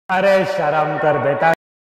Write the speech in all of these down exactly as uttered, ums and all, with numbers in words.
अरे शर्म कर बेटा।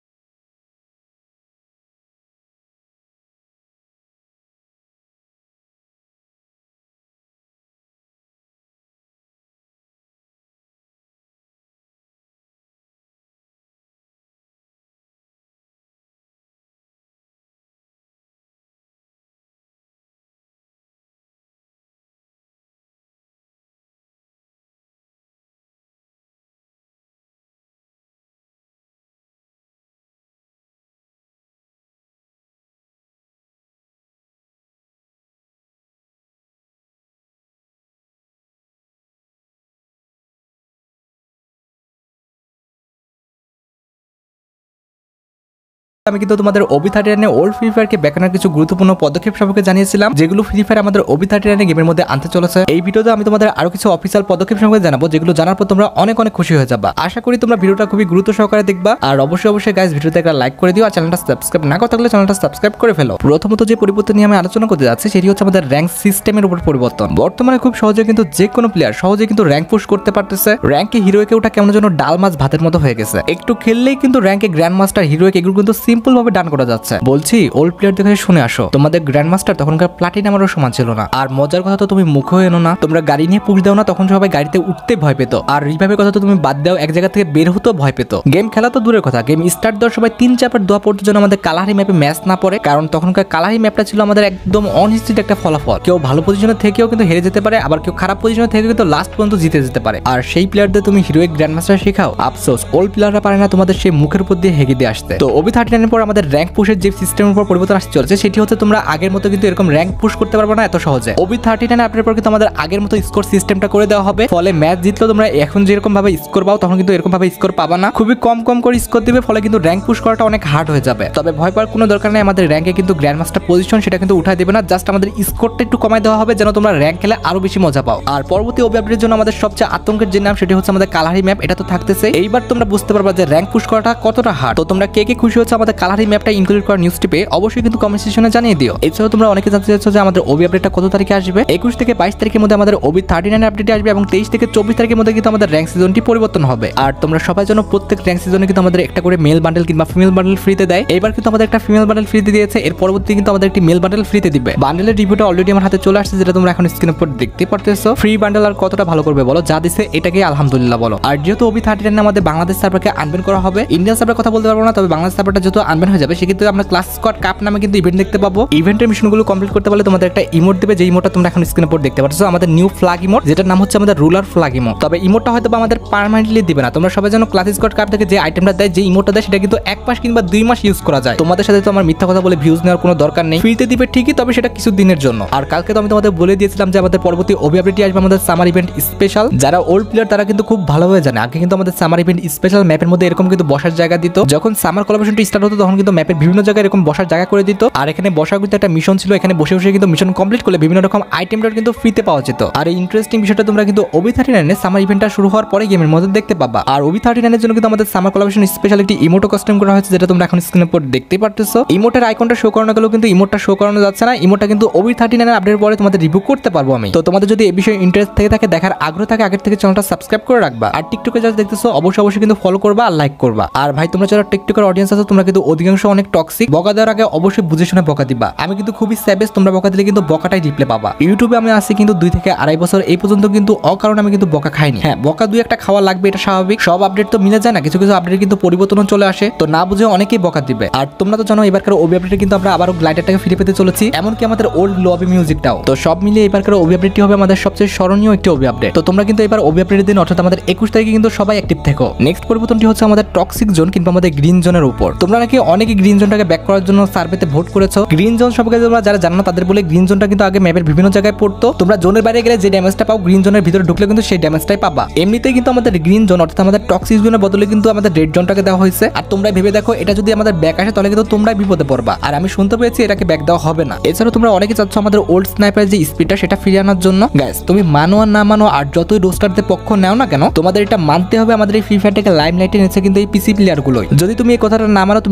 আমি কিন্তু তোমাদের OB thirty nine old free ফায়ারকে ব্যাকানোর কিছু গুরুত্বপূর্ণ পদক্ষেপ সম্পর্কে জানিয়েছিলাম, যেগুলো ফ্রি ফায়ার আমাদের ওবি থার্টি নাইন গেমের মধ্যে আনতে চলেছে। এই ভিডিওতে আমি তোমাদের আরো কিছু অফিসিয়াল পদক্ষেপ সম্পর্কে জানাবো, যেগুলো জানার পর তোমরা অনেক অনেক খুশি হয়ে যাবা। আশা করি তোমরা ভিডিওটা খুবই গুরুত্ব সহকারে দেখবা। আর অবশ্যই অবশ্যই গাইস ভিডিওতে একটা লাইক করে দিও, আর চ্যানেলটা সাবস্ক্রাইব না করে থাকলে চ্যানেলটা সাবস্ক্রাইব করে ফেলো। প্রথমত যে পরিবর্তন নিয়ে আমি আলোচনা করতে যাচ্ছি সেটি হচ্ছে আমাদের র্যাঙ্ক সিস্টেমের উপর পরিবর্তন। বর্তমানে খুব সহজে কিন্তু যে কোনো প্লেয়ার সহজে কিন্তু র্যাঙ্ক পুশ করতে পারতেছে। র্যাঙ্কে হিরোইকে ওটা কেমন যেন ডাল মাছ ভাতের মতো হয়ে গেছে। একটু খেললেই কিন্তু র্যাঙ্কে গ্র্যান্ড মাস্টার হিরোইক এগুলো কিন্তু সিম্পল ভাবে ডান করা যাচ্ছে। বলছি ওল্ড প্লেয়ার দেখে শুনে আসো, তোমাদের গ্র্যান্ড মাস্টার তখনকার প্লাটিনামেরও সমান ছিল না। আর মজার কথা তো তুমি মুখেও এনো না, তোমরা গাড়ি নিয়ে পুশ দাও না, তখন সবাই গাড়িতে উঠতে ভয় পেত। আর রিভাইভের কথা তো তুমি বাদ দাও, এক জায়গা থেকে বের হতেও ভয় পেত। গেম খেলা তো দূরের কথা, গেম স্টার্ট দেওয়ার সবাই তিন চাপের দোয়া পড়তে যেন আমাদের কালাহারি ম্যাপে ম্যাচ না পড়ে, কারণ তখনকার কালাহারি ম্যাপটা ছিল আমাদের একদম অনিশ্চিত একটা ফলাফল। কেউ ভালো পজিশনে থেকেও কিন্তু হেরে যেতে পারে, আবার কেউ খারাপ পজিশনে থেকে কিন্তু লাস্ট পর্যন্ত জিতে যেতে পারে। আর সেই প্লেয়ারদের তুমি হিরোইক গ্র্যান্ড মাস্টার শেখাও, আফসোস ওল্ড প্লেয়াররা পারে না তোমাদের সেই মুখের উপর দিয়ে হেগে দিয়ে আসতে। তো ওবি থার্টি নাইন এর পর আমাদের র্যাঙ্ক পুশের যে সিস্টেমের উপর পরিবর্তন আসতে চলেছে সেটি হচ্ছে তোমরা আগের মতো কিন্তু এরকম র্যাঙ্ক পুশ করতে পারবে না এত সহজে। ওবি থার্টি নাইন আপডেটের পর কিন্তু আমাদের আগের মতো স্কোর সিস্টেমটা করে দেওয়া হবে। ফলে ম্যাচ জিতলেও তোমরা এখন যেরকম ভাবে স্কোর পাও তখন কিন্তু এরকম ভাবে স্কোর পাবা না, খুবই কম কম করে স্কোর দিবে। ফলে কিন্তু র্যাঙ্ক পুশ করাটা অনেক হার্ড হয়ে যাবে। তবে ভয় পাওয়ার কোনো দরকার নেই, আমাদের র্যাঙ্কে কিন্তু গ্র্যান্ড মাস্টার পজিশন সেটা কিন্তু উঠাই দেবে না, জাস্ট আমাদের স্কোরটা একটু কমাই দেওয়া হবে যেন তোমরা র্যাঙ্ক খেলে আরো বেশি মজা পাও। আর পরবর্তী ওবি আপডেটের জন্য আমাদের সবচেয়ে আতঙ্কের যে নাম সেটি হচ্ছে আমাদের কালাহারি ম্যাপ। এটা তো থাকতেছে, এইবার তোমরা বুঝতে পারবা যে র্যাঙ্ক পুশ করাটা কতটা হার্ড। তো তোমরা কে কে খুশি হচ্ছে আমাদের কালাহারি ম্যাপটা ইনক্লুড করা নিউজটি পেয়ে অবশ্যই কিন্তু কমেন্ট সেকশনে জানিয়ে দিও। এছাড়াও তোমরা অনেকে জানতে চাচ্ছ যে আমাদের ওবি আপডেটটা কত তারিখে আসবে। একুশ থেকে বাইশ তারিখের মধ্যে আমাদের ওবি থার্টি নাইন আপডেট আসবে এবং তেইশ থেকে চব্বিশ তারিখের মধ্যে কিন্তু আমাদের র্যাঙ্ক সিজনটি পরিবর্তন হবে। আর তোমরা সবাই যেন প্রত্যেক র্যাঙ্ক সিজনে কিন্তু আমাদের একটা করে মেল বান্ডেল কিংবা ফিমেল বান্ডেল ফ্রিতে দেয়। এবার কিন্তু আমাদের একটা ফিমেল বান্ডেল ফ্রিতে দিয়েছে, এর পরবর্তী কিন্তু আমাদের একটি মেল বান্ডেল ফ্রিতে দিবে। বান্ডেলের রিভিউটা অলরেডি আমার হাতে চলে আসছে, যেটা তোমরা এখন স্ক্রিনের উপর দেখতে পারতেছো। ফ্রি বান্ডেল আর কতটা ভালো করবে বলো, যা দিছে এটাকে আলহামদুলিল্লাহ বলো। আর যেহেতু ওবি থার্টি নাইন আমাদের বাংলাদেশ সার্ভারকে আনবেন করা হবে, ইন্ডিয়ান সার্ভার কথা বলতে পারবো না, তবে বাংলাদেশ সার্ভারটা যেহেতু আনবেন হয়ে যাবে সেক্ষেত্রে আমরা ক্লাস স্কোয়াড কাপ নামে কিন্তু ইভেন্ট দেখতে পাবো। ইভেন্টের মিশনগুলো কমপ্লিট করতে পারলে তোমাদের একটা ইমোট দেবে, যে ইমোটটা তোমরা এখন স্ক্রিনের উপর দেখতে পাচ্ছ, আমাদের নিউ ফ্ল্যাগ ইমোট, যেটার নাম হচ্ছে আমাদের রুলার ফ্ল্যাগ ইমোট। তবে ইমোটটা হয়তো আমাদের পার্মানেন্টলি দিবে না, তোমরা সবাই যেন ক্লাস স্কোয়াড কাপ থেকে যে আইটেমটা দেয়, যে ইমোটটা দেয় সেটা কিন্তু এক মাস কিংবা দুই মাস ইউজ করা যায়। তোমাদের সাথে তো আমার মিথ্যা কথা বলে ভিউজ নেওয়ার কোনো দরকার নেই, ফ্রিতে দিবে ঠিকই, তবে সেটা কিছু দিনের জন্য। আর কালকে তো আমি তোমাদের বলে দিয়েছিলাম যে আমাদের পরবর্তী ওবি আপডেটটি আসবে আমাদের সামার ইভেন্ট স্পেশাল। যারা ওল্ড প্লেয়ার তারা কিন্তু খুব ভালোভাবে জানে, আগে কিন্তু আমাদের সামার ইভেন্ট স্পেশাল ম্যাপের মধ্যে এরকম কিন্তু বসার জায়গা দিত। যখন সামার কোলাবোরেশনটি স্টার্ট হতো তখন কিন্তু ম্যাপের বিভিন্ন জায়গায় এরকম বসার জায়গা করে দিত। আর এখানে বসার কিন্তু একটা মিশন ছিল, এখানে বসে বসে কিন্তু মিশন কমপ্লিট করলে বিভিন্ন রকম আইটেমটা কিন্তু ফ্রিতে পাওয়া যেত। আর এই ইন্টারেস্টিং বিষয়টা তোমরা কিন্তু ওবি থার্টি নাইন এর সামার ইভেন্টটা শুরু হওয়ার পরে গেমের মধ্যে দেখতে পাবা। আর ওবি থার্টি নাইন এর জন্য কিন্তু আমাদের সামার কোলাবোরেশন স্পেশাল একটি ইমোটো কাস্টম করা হয়েছে, যেটা তোমরা এখন স্ক্রিনের উপর দেখতে পারতেছো। ইমোটের আইকনটা শো করানো গেলেও কিন্তু ইমোটটা শো করানো যাচ্ছে না। ইমোটটা কিন্তু ওবি থার্টি নাইন এর আপডেট পরে তোমাদের রিভিউ করতে পারবো আমি। তো তোমাদের যদি এই বিষয়ে ইন্টারেস্ট থেকে থাকে, দেখার আগ্রহ থাকে, আগের থেকে চ্যানেলটা সাবস্ক্রাইব করে রাখবা। আর টিকটকে যারা দেখতেছো অবশ্যই অবশ্যই কিন্তু ফলো করবা আর লাইক করবা। আর ভাই তোমরা যারা টিকটকের অডিয়েন্স আছো তোমরা কিন্তু অধিকাংশ অনেক টক্সিক, বকা দেওয়ার আগে অবশ্যই বুঝে শুনে বকা দিবা। আমি কিন্তু খুবই স্যাভেজ, তোমরা বকা দিলে কিন্তু বকাটাই রিপ্লে পাবা। ইউটিউবে আমি আসি কিন্তু দুই থেকে আড়াই বছর, এই পর্যন্ত কিন্তু অকারণে আমি কিন্তু বকা খাইনি। হ্যাঁ, বকা দুই একটা খাওয়া লাগবে, এটা স্বাভাবিক, সব আপডেট তো মিলে যায় না, কিছু কিছু আপডেট কিন্তু পরিবর্তনও চলে আসে, তো না বুঝে অনেকেই বকা দিবে। আর তোমরা তো জানো এবারকার ওবি আপডেটে কিন্তু আমরা আবারও গ্লাইডারটাকে ফিরে পেতে চলেছি, এমনকি আমাদের ওল্ড লবি মিউজিকটাও। তো সব মিলিয়ে এবারকার ওবি আপডেটটি হবে আমাদের সবচেয়ে স্মরণীয় একটি ওবি আপডেট। তো তোমরা কিন্তু এবার ওবি আপডেটের দিন অর্থাৎ আমাদের একুশ তারিখে কিন্তু সবাই অ্যাক্টিভ থেকো। নেক্সট পরিবর্তনটি হচ্ছে আমাদের টক্সিক জোন কিংবা আমাদের গ্রিন জোনের উপর। তোমরা নাকি অনেকে গ্রিন জোনটাকে ব্যাক করার জন্য সার্ভেতে ভোট করেছো। গ্রিন জোন সম্পর্কে তোমরা যারা জানো না তাদের বলে, গ্রিন জোনটা কিন্তু আগে ম্যাপের বিভিন্ন জায়গায় পড়তো। তোমরা জোনের বাইরে গেলে যে ড্যামেজটা পাও, গ্রিন জোনের ভিতরে ঢুকলে কিন্তু সেই ড্যামেজটাই পাবা। এমনিতেই কিন্তু আমাদের গ্রিন জোন অর্থাৎ আমাদের টক্সিক জোনের বদলে কিন্তু আমাদের রেড জোনটাকে দেওয়া হয়েছে। আর তোমরা ভেবে দেখো, এটা যদি আমাদের ব্যাক আসে তাহলে কিন্তু তোমরাই বিপদে পড়বা। আর আমি শুনতে পেয়েছি এটাকে ব্যাক দেওয়া হবে না। এছাড়াও তোমরা অনেকে চাচ্ছ আমাদের ওল্ড স্নাইপারের যে স্পিডটা সেটা ফিরিয়ে আনার জন্য। গাইস তুমি মানো আর না মানো, আর যতই রোস্টারদের পক্ষ নাও না কেন, তোমাদের এটা মানতে হবে, আমাদের এই ফ্রি ফায়ারটাকে লাইমলাইটে এনেছে কিন্তু এই পিসি প্লেয়ার গুলোই। যদি তুমি এই কথাটা না মানো, তুমি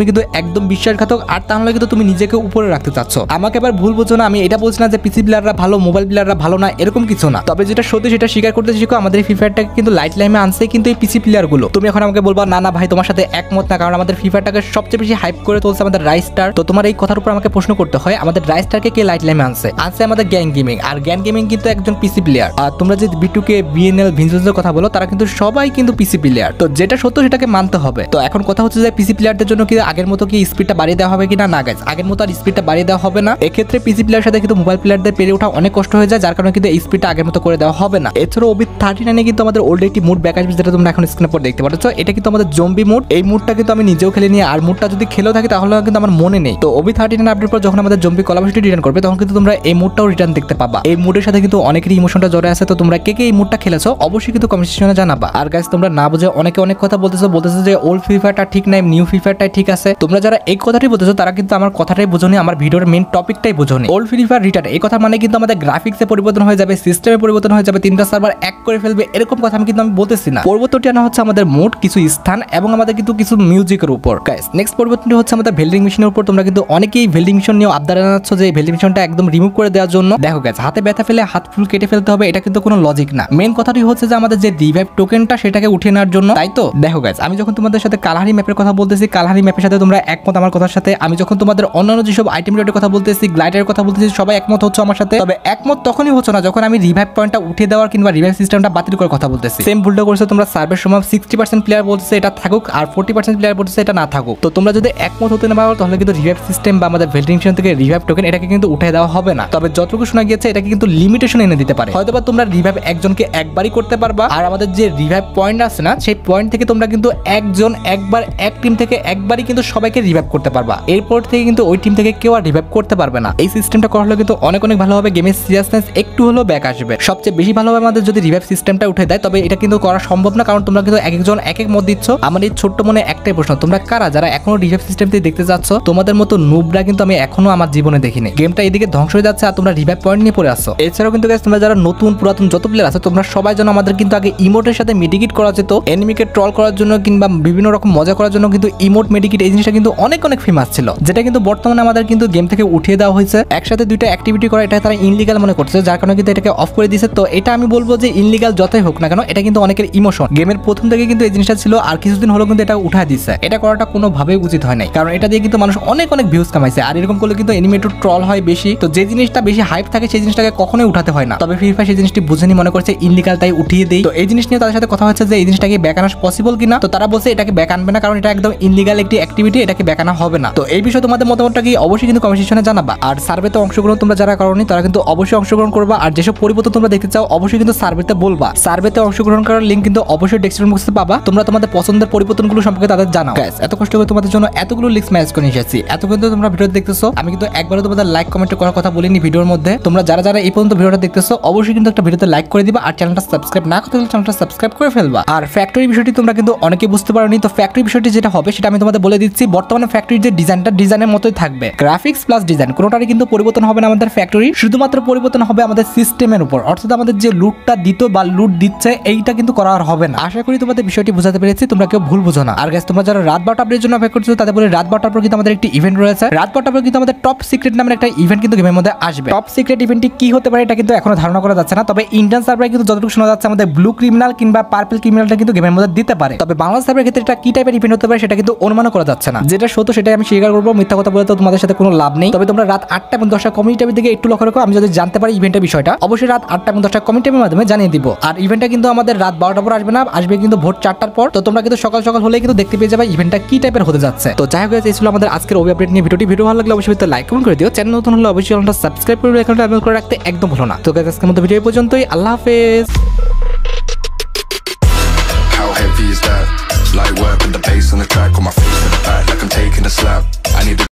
তুমি কিন্তু একদম বিশ্বাসঘাতক, আর তাহলে কিন্তু তুমি নিজেকে উপরে রাখতে চাচ্ছ। আমাকে আবার ভুল বোঝো না, আমি এটা বলছি না যে পিসি প্লেয়াররা ভালো, মোবাইল প্লেয়াররা ভালো না, এরকম কিছু না। তবে যেটা সত্যি সেটা স্বীকার করতে শিখো, আমাদের ফ্রি ফায়ারটাকে কিন্তু লাইট লাইমে আনছে কিন্তু এই পিসি প্লেয়ার গুলো। তুমি এখন আমাকে বলবা না না ভাই তোমার সাথে একমত না, কারণ আমাদের ফ্রি ফায়ারটাকে সবচেয়ে বেশি হাইপ করে তুলছে আমাদের রাইস্টার। তো তোমার এই কথার উপর আমাকে প্রশ্ন করতে হয়, আমাদের রাইস্টারকে কে লাইট লাইমে আনছে? আনছে আমাদের গ্যাং গেমিং, আর গ্যাং গেমিং কিন্তু একজন পিসি প্লেয়ার। আর তোমরা যে বিটুকে বিএনএল ভিনজেন্সের কথা বলো, তারা কিন্তু সবাই কিন্তু পিসি প্লেয়ার। তো যেটা সত্য সেটাকে মানতে হবে। তো এখন কথা হচ্ছে যে পিসি প্লেয়ারদের জন্য কি আগের মতো কি স্পিডটা বাড়িয়ে দেওয়া হবে কিনা? না গাইস, আগের মতো আর স্পিডটা বাড়িয়ে দেওয়া হবে না। এক্ষেত্রে পিসি প্লেয়ার সাথে কিন্তু মোবাইল প্লেয়ারদের পেরে ওঠা অনেক কষ্ট হয়ে যায়, যার কারণে কিন্তু এই স্পিডটা আগের মতো করে দেওয়া হবে না। এছাড়াও ওবি থার্টি নাইনে কিন্তু আমাদের ওল্ড একটি মুড ব্যাক আসবে, যেটা তোমরা এখন স্ক্রিনের উপর দেখতে পাচ্ছ। এটা কিন্তু আমাদের জম্বি মুড। এই মুডটা কিন্তু আমি নিজেও খেলে নিই, আর মুডটা যদি খেলেও থাকি তাহলে কিন্তু আমার মনে নেই। তো ওবি থার্টি নাইন আপডেট পর যখন আমাদের জম্বি কোলাবরেশনটি রিটার্ন করবে, তখন কিন্তু তোমরা এই মুডটাও রিটার্ন দেখতে পাবা। এই মুডের সাথে কিন্তু অনেকেরই ইমোশনটা জড়ে আছে। তো তোমরা কে কে এই মুডটা খেলেছো অবশ্যই কিন্তু কমেন্ট সেকশনে জানাবা। আর গাইস তোমরা না বুঝে অনেকে অনেক কথা বলতেছো, বলতেছো যে ওল্ড ফ্রি ফায়ারটা ঠিক নাই, নিউ ফ্রি ফায়ারটাই ঠিক আছে। তোমরা যারা এই কথাটাই বলতেছো তারা কিন্তু আমার কথাটাই বোঝোনি, আমার ভিডিওর মেইন টপিকটাই বোঝোনি। ওল্ড ফ্রি ফায়ার রিটার্ন এই কথা মানে কিন্তু আমাদের গ্রাফিক্সে পরিবর্তন হয়ে যাবে, সিস্টেমে পরিবর্তন হয়ে যাবে, তিনটা সার্ভার এক করে ফেলবে, এরকম কথা আমি কিন্তু আমি বলতেছি না। পরিবর্তনটি আনা হচ্ছে আমাদের মুড, কিছু স্থান এবং আমাদের কিন্তু কিছু মিউজিকের উপর। গাইস নেক্সট পরিবর্তনটি হচ্ছে আমাদের ভেল্ডিং মেশিনের উপর। তোমরা কিন্তু অনেকেই ভেল্ডিং মেশিন নিয়ে আবদার জানাচ্ছ যে এই ভেল্ডিং মেশিনটা একদম রিমুভ করে দেওয়ার জন্য। দেখো গাইস, হাতে ব্যথা ফেলে হাত ফুল কেটে ফেলতে হবে, এটা কিন্তু কোনো লজিক না। মেইন কথাটি হচ্ছে যে আমাদের যে রিভাইভ টোকেনটা সেটাকে উঠিয়ে নেওয়ার জন্য, তাই তো? দেখো গাইস, আমি যখন তোমাদের সাথে কালহারি ম্যাপের কথা বলতেছি, কালহারি ম্যাপের সাথে তোমরা একমত আমার কথার সাথে। আমি যখন তোমাদের অন্যান্য যেসব আইটেম রেটের কথা বলতেছি, গ্লাইডারের কথা বলতেছি, সবাই একমত হচ্ছে আমার সাথে। তবে একমত তখনই হচ্ছে না যখন আমি রিভাইভ পয়েন্টটা উঠিয়ে দেওয়ার কিংবা রিভাইভ সিস্টেমটা বাতিল করার কথা বলতেছি। সেম ভুলটা করছো তোমরা সার্ভের সময়। সিক্সটি পার্সেন্ট প্লেয়ার বলতেছে এটা থাকুক, আর ফোর্টি পার্সেন্ট প্লেয়ার বলতেছে এটা না থাকুক। তো তোমরা যদি একমত হতে না পারো তাহলে কিন্তু রিভাইভ সিস্টেম বা আমাদের ভেল্ডিং মেশিন থেকে রিভাইভ টোকেন এটাকে কিন্তু উঠে দেওয়া হবে না। তবে যতটুকু শোনা গিয়েছে এটাকে কিন্তু লিমিটেশন এনে দিতে পারে। হয়তোবা তোমরা রিভাইভ একজনকে একবারই করতে পারবা, আর আমাদের যে রিভাইভ পয়েন্ট আছে না, সেই পয়েন্ট থেকে তোমরা কিন্তু একজন একবার এক টিম থেকে একবারই কিন্তু সবাইকে রিভাইভ করতে পারবা। এরপর থেকে কিন্তু ওই টিম থেকে কেউ আর রিভাইভ করতে পারবে না। এই সিস্টেমটা করা হলে কিন্তু অনেক অনেক ভালো হবে, গেমের সিরিয়াসনেস একটু হলেও ব্যাক আসবে। সবচেয়ে বেশি ভালো হবে আমাদের যদি রিভাইভ সিস্টেমটা উঠে দেয়। তবে এটা কিন্তু করা সম্ভব না, কারণ তোমরা কিন্তু এক একজন এক এক মত দিচ্ছ। আমার এই ছোট্ট মনে একটাই প্রশ্ন, তোমরা কারা যারা এখনো রিভাইভ সিস্টেমটি দেখতে যাচ্ছ? তোমাদের মতো নুবরা কিন্তু আমি এখনো আমার জীবনে দেখিনি। গেমটা এদিকে ধ্বংস হয়ে যাচ্ছে আর তোমরা রিভাইভ পয়েন্ট নিয়ে পড়ে আসছো। এছাড়াও কিন্তু গাইস তোমরা যারা নতুন পুরাতন যত প্লেয়ার আছে, তোমরা সবাই যেন আমাদের কিন্তু আগে ইমোটের সাথে মেডিকেট করা যেত, এনিমিকে ট্রল করার জন্য কিংবা বিভিন্ন রকম মজা করার জন্য কিন্তু ইমোট মেডিকেট এই জিনিসটা কিন্তু অনেক অনেক ফেমাস ছিল, যেটা কিন্তু বর্তমানে আমাদের কিন্তু গেম থেকে উঠিয়ে দেওয়া হয়েছে। একসাথে দুইটা অ্যাক্টিভিটি করা এটা তারা ইনলিগাল মনে করছে, যার কারণে কিন্তু এটাকে অফ করে দিয়েছে। তো এটা আমি বলবো যে ইনলিগাল যতই হোক না কেন, এটা কিন্তু অনেকের ইমোশন। গেমের প্রথম থেকে কিন্তু এই জিনিসটা ছিল, আর কিছুদিন হলো কিন্তু এটা উঠায় দিচ্ছে। এটা করাটা কোনোভাবেই উচিত হয় নাই, কারণ এটা দিয়ে কিন্তু মানুষ অনেক অনেক ভিউজ কামাইছে। আর এরকম করলে কিন্তু এনিমেটর ট্রল হয় বেশি। তো যে জিনিসটা বেশি হাইপ থাকে সেই জিনিসটাকে কখনোই উঠাতে হয় না। তবে ফ্রি ফায়ার সেই জিনিসটি বুঝেনি, মনে করছে ইনলিগাল তাই উঠিয়ে দেই। তো এই জিনিস নিয়ে তাদের সাথে কথা হচ্ছে যে এই জিনিসটাকে ব্যাক আনা পসিবল কিনা। তো তারা বলছে এটাকে ব্যাক আনবে না, কারণ এটা একদম ইনলিগাল একটি অ্যাক্টিভিটি, এটাকে ব্যাক আনা হবে না। তো এই বিষয়ে তোমাদের মতামতটা কি অবশ্যই কিন্তু কমেন্ট সেকশনে জানাবা। আর সার্ভেতে অংশগ্রহণ তোমরা যারা করোনি তারা কিন্তু অবশ্যই অংশগ্রহণ করবা। আর যেসব পরিবর্তন তোমরা দেখতে চাও অবশ্যই কিন্তু সার্ভেতে বলবা। সার্ভেতে অংশগ্রহণ করার লিঙ্ক কিন্তু অবশ্যই ডেসক্রিপশন বক্সে পাবা। তোমরা তোমাদের পছন্দের পরিবর্তনগুলো সম্পর্কে তাদের জানাও। গাইস এত কষ্ট করে তোমাদের জন্য এতগুলো লিঙ্ক ম্যানেজ করে নিয়ে এসেছি, এত কিন্তু তোমরা ভিডিও দেখতেছো, আমি কিন্তু একবারও তোমাদের লাইক কমেন্ট করার কথা বলিনি ভিডিওর মধ্যে। তোমরা যারা যারা এই পর্যন্ত ভিডিওটা দেখতেছো অবশ্যই কিন্তু একটা ভিডিওতে লাইক করে দিবা, আর চ্যানেলটা সাবস্ক্রাইব না করতে হলে চ্যানেলটা সাবস্ক্রাইব করে ফেলবা। আর ফ্যাক্টরি বিষয়টি তোমরা কিন্তু অনেকেই বুঝতে পারোনি। তো ফ্যাক্টরি বিষয়টি যেটা হবে সেটা আমি তোমাদের বলে দিচ্ছি। বর্তমানে ফ্যাক্টরির যে ডিজাইনটা ডিজাইনের মতোই থাকবে, গ্রাফিক্স প্লাস ডিজাইন কোনোটারই কিন্তু পরিবর্তন হবে না আমাদের ফ্যাক্টরি। শুধুমাত্র পরিবর্তন হবে আমাদের সিস্টেমের উপর, অর্থাৎ আমাদের যে লুটটা দিত বা লুট দিচ্ছে এইটা কিন্তু করা আর হবে না। আশা করি তোমাদের বিষয়টি বোঝাতে পেরেছি, তোমরা কেউ ভুল বুঝো না। আর গাইস তোমরা যারা রাত বারোটা আপডেটের জন্য অপেক্ষা করছো তাদের বলে রাত বারোটার পর কিন্তু আমাদের একটি ইভেন্ট রয়েছে। রাত বারোটার পর কিন্তু আমাদের টপ সিক্রেট নামের একটা ইভেন্ট কিন্তু গেমের মধ্যে আসবে। টপ সিক্রেট ইভেন্টটি কি হতে পারে এটা কিন্তু এখনো ধারণা করা যাচ্ছে না। তবে ইন্ডিয়ান সার্ভারে কিন্তু যতটুকু শোনা যাচ্ছে আমাদের ব্লু ক্রিমিনাল কিংবা পার্পল ক্রিমিনালটা কিন্তু গেমের মধ্যে দিতে পারে। তবে বাংলাদেশ সার্ভারের ক্ষেত্রে এটা কি টাইপের ইভেন্ট হতে পারে সেটা কিন্তু অনুমান করা যাচ্ছে না। যেটা সত্য সেটাই আমি স্বীকার করবো, মিথ্যা কথা বলে তো তোমাদের সাথে কোনো লাভ নেই। তবে তোমরা রাত আটটা এবং দশটা কমিউনিটি টাইমের দিকে একটু লক্ষ্য রাখো। আমি যদি জানতে পারি ইভেন্টের বিষয়টা অবশ্যই রাত আটটা এবং দশটা কমিউনিটি টাইমের মাধ্যমে জানিয়ে দিব। আর ইভেন্টটা কিন্তু আমাদের রাত বারোটার পর আসবে না, আসবে কিন্তু ভোর চারটার পর। তো তোমরা কিন্তু সকাল সকাল হলেই কিন্তু দেখতে পেয়ে যাবে ইভেন্টটা কি টাইপের হতে যাচ্ছে। তো যাই হোক এই ছিল আমাদের আজকের ওবি আপডেট নিয়ে ভিডিওটি। ভিডিও ভালো লাগলে অবশ্যই লাইক কমেন্ট করে দিও। চ্যানেল নতুন হলে অবশ্যই চ্যানেলটা সাবস্ক্রাইব করে এখানটা করে রাখতে একদম ভুলো না। তো আজকের মতো ভিডিও পর্যন্তই, আল্লাহ হাফেজ।